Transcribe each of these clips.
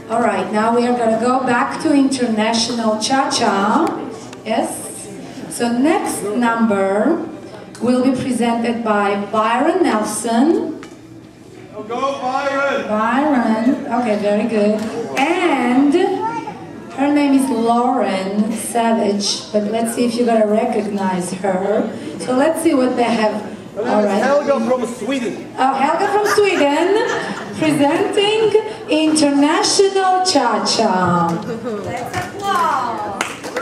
All right, now we are gonna go back to International Cha-Cha. Yes? So next number will be presented by Byron Nelson. Oh, go Byron! Byron, okay, very good. And her name is Lauren Savage, but let's see if you're gonna recognize her. So let's see what they have. All right. Helga from Sweden. Helga from Sweden, presenting International Cha-Cha. Let's applaud.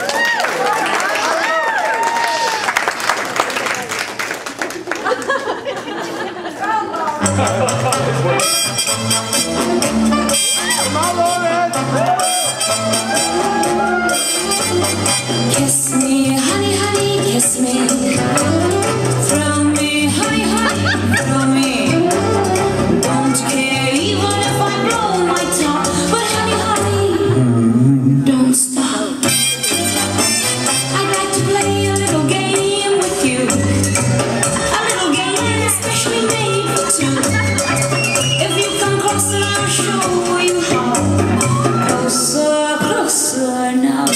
Kiss me, honey, honey, kiss me. Thrill me, honey, honey, thrill me. Don't care even if I blow my top, but honey, honey, don't stop. I'd like to play a little game with you, a little game especially made for two. If you come closer, I'll show you how. Closer, closer now.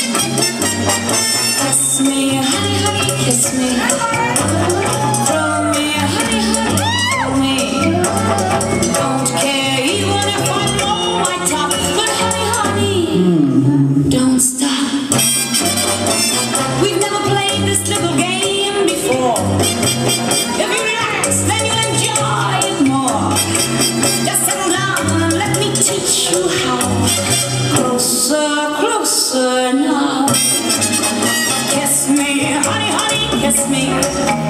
Kiss me, honey, honey, kiss me. Throw me, honey, honey, throw me. Don't care even if I blow my top, but honey, honey, don't stop. We've never played this little game before. If you relax, then you'll enjoy it more. Just settle down and let me teach you how. Closer, closer now. Kiss me, honey, honey, kiss me.